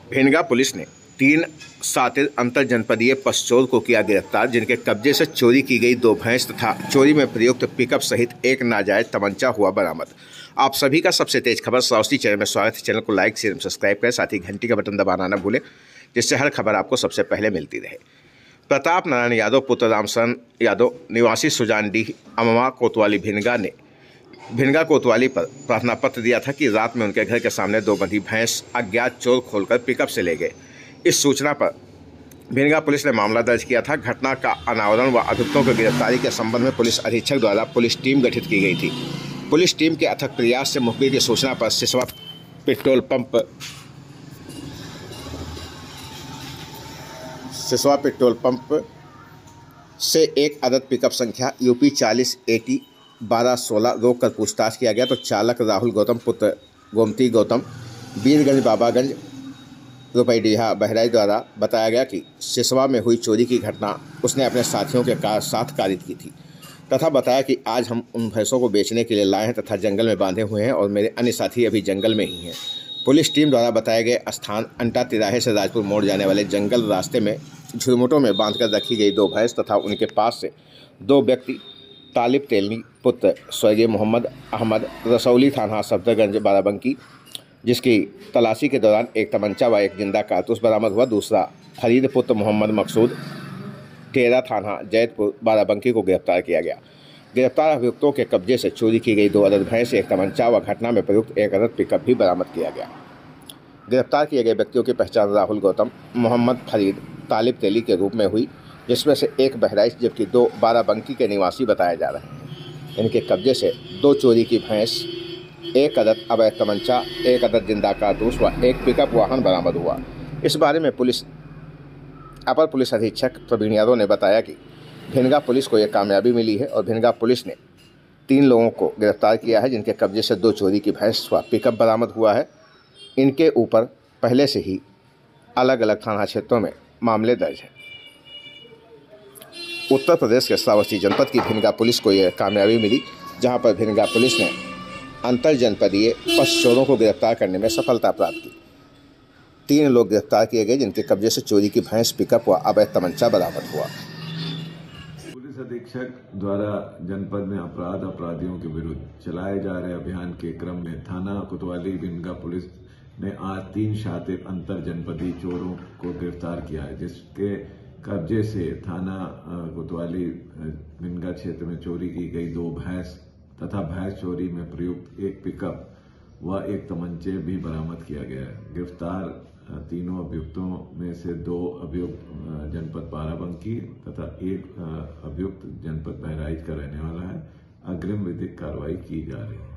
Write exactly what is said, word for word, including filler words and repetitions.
Bhinga police ने तीन शातिर अंतर जनपदीय पशचोर को किया गिरफ्तार, जिनके कब्जे से चोरी की गई दो भैंस तथा चोरी में प्रयुक्त पिकअप सहित एक नाजायज तमंचा हुआ बरामद। आप सभी का सबसे तेज खबर श्रावस्ती चैनल में स्वागत है। चैनल को लाइक शेयर सब्सक्राइब करें, साथ ही घंटी का बटन दबाना न भूलें, जिससे हर खबर आपको सबसे पहले मिलती रहे। प्रताप नारायण यादव पुत्र रामशरण यादव निवासी सुजानडीह अमवा कोतवाली भिनगा ने भिनगा कोतवाली पर प्रार्थना पत्र दिया था कि रात में उनके घर के सामने दो बंधी भैंस अज्ञात चोर खोलकर पिकअप से ले गए। इस सूचना पर भिनगा पुलिस ने मामला दर्ज किया था। घटना का अनावरण व अभियुक्तों की गिरफ्तारी के संबंध में पुलिस अधीक्षक द्वारा पुलिस टीम गठित की गई थी। पुलिस टीम के अथक प्रयास से मुखबिर की सूचना पर Siswa petrol pump Siswa petrol pump से एक अदद पिकअप संख्या यूपी चालीस एटी बारह सोलह रोक कर पूछताछ किया गया तो चालक राहुल गौतम पुत्र गोमती गौतम वीरगंज बाबागंज रुपईडीहा बहराइच द्वारा बताया गया कि सिसवा में हुई चोरी की घटना उसने अपने साथियों के साथ कारित की थी तथा बताया कि आज हम उन भैंसों को बेचने के लिए लाए हैं तथा जंगल में बांधे हुए हैं और मेरे अन्य साथी अभी जंगल में ही हैं। पुलिस टीम द्वारा बताए गए स्थान अंटा तिराहे से राजपुर मोड़ जाने वाले जंगल रास्ते में झुरमुटों में बांधकर रखी गई दो भैंस तथा उनके पास से दो व्यक्ति तालिब तेलनी पुत्र स्वर्गीय मोहम्मद अहमद रसौली थाना सफदरगंज बाराबंकी, जिसकी तलाशी के दौरान एक तमंचा व एक जिंदा कारतूस बरामद हुआ। दूसरा फरीद पुत्र मोहम्मद मकसूद टेरा थाना जैतपुर बाराबंकी को गिरफ्तार किया गया। गिरफ्तार अभियुक्तों के कब्जे से चोरी की गई दो अदद भैंस, एक तमंचा व घटना में प्रयुक्त एक अदद पिकअप भी बरामद किया गया। गिरफ्तार किए गए व्यक्तियों की पहचान राहुल गौतम, मोहम्मद फरीद, तालिब तेली के रूप में हुई, जिसमें से एक बहराइच जबकि दो बाराबंकी के निवासी बताए जा रहे हैं। इनके कब्जे से दो चोरी की भैंस, एक अदद अवैध तमंचा, एक अदद जिंदा कारतूस व एक पिकअप वाहन बरामद हुआ। इस बारे में पुलिस अपर पुलिस अधीक्षक प्रवीण यादव ने बताया कि भिनगा पुलिस को यह कामयाबी मिली है और भिनगा पुलिस ने तीन लोगों को गिरफ्तार किया है, जिनके कब्जे से दो चोरी की भैंस व पिकअप बरामद हुआ है। इनके ऊपर पहले से ही अलग अलग थाना क्षेत्रों में मामले दर्ज हैं। उत्तर प्रदेश के श्रावस्ती जनपद की भिनगा पुलिस को यह कामयाबी मिली, जहां पर भिनगा पुलिस ने अंतर जनपदीय पशचोरों को गिरफ्तार करने में सफलता प्राप्त की। तीन लोग गिरफ्तार किए गए, जिनके कब्जे से चोरी की भैंस, पिकअप व अवैध तमंचा बरामद हुआ। पुलिस अधीक्षक द्वारा जनपद में अपराध अपराधियों के विरुद्ध चलाए जा रहे अभियान के क्रम में थाना कोतवाली भिनगा पुलिस ने आज तीन शातिर अंतर जनपदीय चोरों को गिरफ्तार किया है, जिसके कब्जे से थाना कोतवाली भिनगा क्षेत्र में चोरी की गई दो भैंस तथा भैंस चोरी में प्रयुक्त एक पिकअप व एक तमंचे भी बरामद किया गया है। गिरफ्तार तीनों अभियुक्तों में से दो अभियुक्त जनपद बाराबंकी तथा एक अभियुक्त जनपद बहराइच का रहने वाला है। अग्रिम विधिक कार्रवाई की जा रही है।